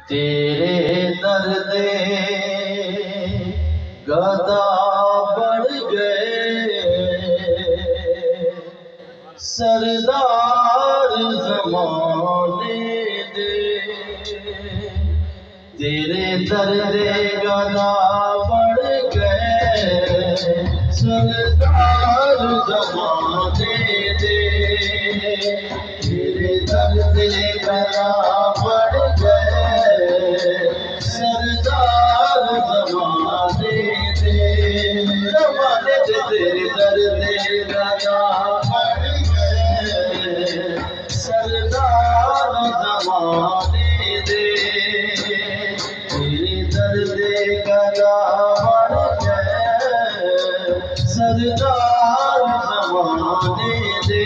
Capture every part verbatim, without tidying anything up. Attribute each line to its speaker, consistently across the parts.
Speaker 1: तेरे दर्द गदा बढ़ गए सरदार ज़माने दे। तेरे दर्द गदा बढ़ गए सरदार ज़माने दे। तेरे दर्द गदा बढ़ गए सरदार ज़माने दे। ज़माने दे तेरे दर्द गदा बढ़ गए सरदार ज़माने दे। तेरे दर्द गदा बढ़ गए सरदार ज़माने दे।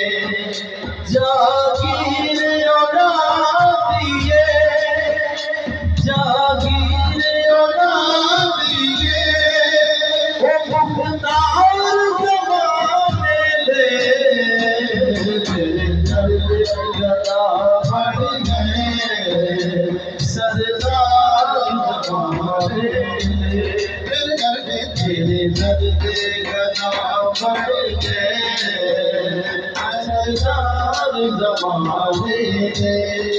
Speaker 1: जागीर औलादिए जागीर औलादिए वो मुख्तार ज़माने दे। तेरे दर्द गदा बढ़ गए सरदार ज़माने दे। तेरे दर्द गदा बढ़ गए सरदार ज़माने दे।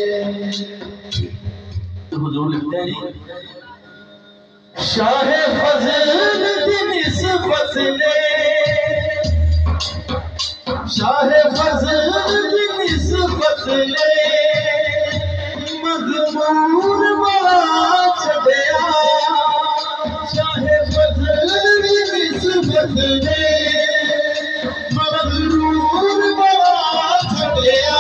Speaker 1: तो हुजूर लिखते हैं जी, शाह फज़ल दी निस्बत ने शाह फज़ल दी निस्बत ने मज़मून बड़ा छड़िया। शाह फज़ल दी निस्बत ने मज़मून बड़ा छड़िया।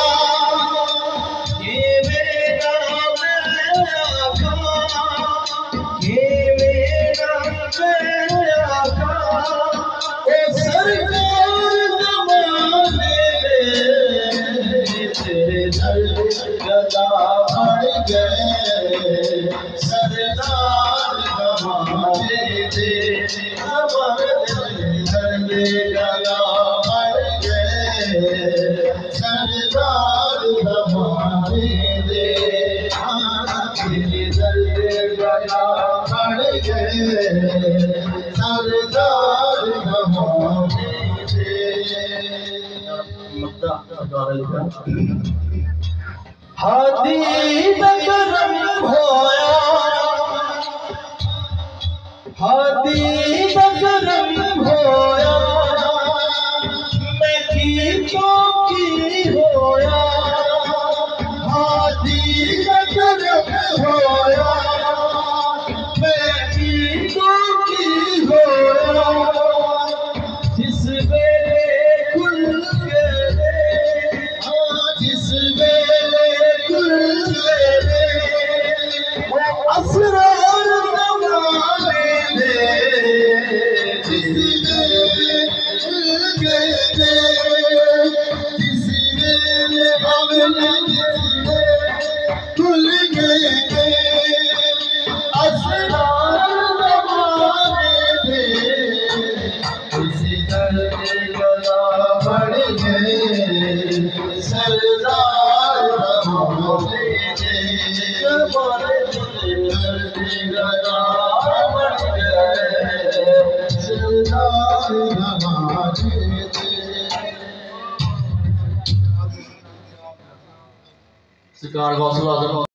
Speaker 1: गदा बढ़ गए सरदार ज़माने दे। दर्द गदा बढ़ गए सरदार ज़माने दे। दर्द गदा बढ़ गए सरदार ज़माने दे। हादी नगरम होया हादी नगरम होया मैं की तो की होया। हादी नगरम होया मैं की तो की होया। जिस वेले खुल गए जिस वेले असरार ज़माने दे। जिस वेले खुल गए जिस वेले अगले खुल गए असरार ज़माने दे। इसी दर्द गदा बढ़ गए सरदार ज़माने दे। सरकार गौसल आज़म